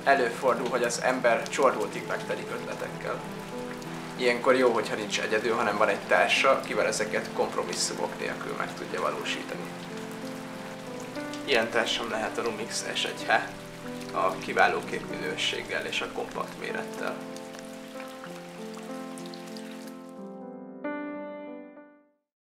Előfordul, hogy az ember csordultig megtelik ötletekkel. Ilyenkor jó, hogyha nincs egyedül, hanem van egy társa, akivel ezeket kompromisszumok nélkül meg tudja valósítani. Ilyen társam lehet a Lumix S1H, a kiváló képminőséggel és a kompakt mérettel.